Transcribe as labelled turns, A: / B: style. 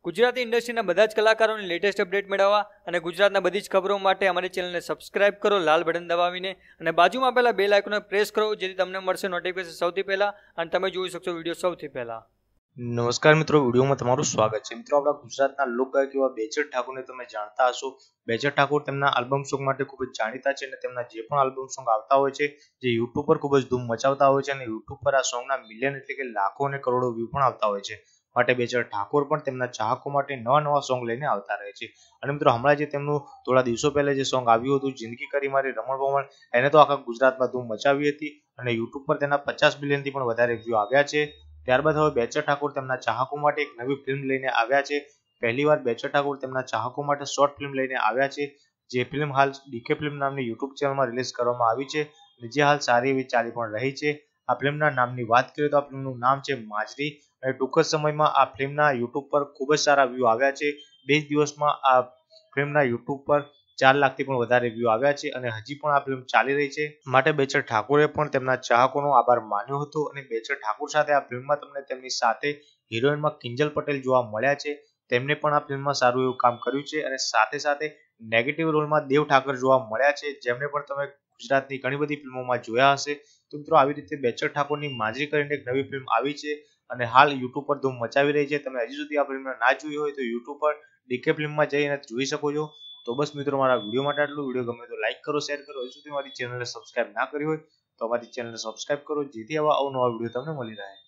A: ગુજરાતી ઇન્ડસ્ટ્રીના બધા જ કલાકારોની લેટેસ્ટ અપડેટ મેળવવા અને ગુજરાતના બધી જ ખબરો માટે અમારી ચેનલને સબસ્ક્રાઇબ કરો લાલ બટન દબાવીને અને બાજુમાં આપેલા બેલ આઇકોનને પ્રેસ કરો જેથી તમને મળશે નોટિફિકેશન સૌથી પહેલા અને તમે જોઈ શકશો વિડીયો સૌથી પહેલા।
B: નમસ્કાર મિત્રો, વિડીયોમાં તમારું સ્વાગત છે। મિત્રો, આપણા ગુજરાતના લોકગાયક એવા બેચર ઠાકોરને તમે જાણતા હશો। બેચર ઠાકોર તેમના આલ્બમ સોંગ માટે ખૂબ જ જાણીતા છે અને તેમના જે પણ આલ્બમ સોંગ આવતા હોય છે જે યુટ્યુબ પર ખૂબ જ ધૂમ મચાવતા હોય છે અને યુટ્યુબ પર આ સોંગના મિલિયન એટલે કે લાખો અને કરોડો વ્યૂ પણ આવતા હોય છે। માટે બેચર ઠાકોર પણ તેમના ચાહકો માટે નવા સોંગ લઈને આવતા રહે છે। અને મિત્રો, હમણાં જે તેમનું થોડા દિવસો પહેલા જે સોંગ આવ્યું હતું જિંદગી કરી મારી રમણ ભમણ, એને તો આખા ગુજરાતમાં ધૂમ મચાવી હતી અને યુટ્યુબ પર તેના 50 મિલિયનથી પણ વધારે વ્યૂ આવ્યા છે। ત્યારબાદ હવે બેચર ઠાકોર તેમના ચાહકો માટે એક નવી ફિલ્મ લઈને આવ્યા છે। પહેલીવાર બેચર ઠાકોર તેમના ચાહકો માટે શોર્ટ ફિલ્મ લઈને આવ્યા છે, જે ફિલ્મ હાલ ડીકે ફિલ્મ નામની યુટ્યુબ ચેનલમાં રિલીઝ કરવામાં આવી છે અને જે હાલ સારી એવી ચાલી પણ રહી છે। આ ફિલ્મના નામની વાત કરીએ તો આ ફિલ્મનું નામ છે માજરી અને ટૂંક જ સમયમાં આ ફિલ્મના યુટ્યુબ પર ખૂબ જ સારા વ્યૂ આવ્યા છે। 2 દિવસમાં આ ફિલ્મના યુટ્યુબ પર 4 લાખથી પણ વધારે વ્યૂ આવ્યા છે અને હજી પણ આ ફિલ્મ ચાલી રહી છે। માટે બેચર ઠાકોરે પણ તેમના ચાહકોનો આભાર માન્યો હતો અને બેચર ઠાકોર સાથે આ ફિલ્મમાં તમને તેમની સાથે હિરોઈનમાં કિંજલ પટેલ જોવા મળ્યા છે। તેમને પણ આ ફિલ્મમાં સારું એવું કામ કર્યું છે અને સાથે સાથે નેગેટિવ રોલમાં દેવ ઠાકર જોવા મળ્યા છે, જેમને પણ તમે ગુજરાતની ઘણી બધી ફિલ્મોમાં જોયા હશે। તો મિત્રો, આવી રીતે બેચર ઠાકોરની માજરી કરીને એક નવી ફિલ્મ આવી છે અને હાલ યુટ્યુબ પર ધૂમ મચાવી રહી છે। તમે હજી સુધી આ ફિલ્મ ના જોઈ હોય તો યુટ્યુબ પર ડીકે ફિલ્મમાં જઈને જોઈ શકો છો। તો બસ મિત્રો, મારા વિડીયો માટે આટલું। વિડીયો ગમે તો લાઈક કરો, શેર કરો। હજી સુધી મારી ચેનલને સબસ્ક્રાઇબ ના કરી હોય તો અમારી ચેનલને સબસ્ક્રાઇબ કરો જેથી આવા અવનવા વિડીયો તમને મળી રહે।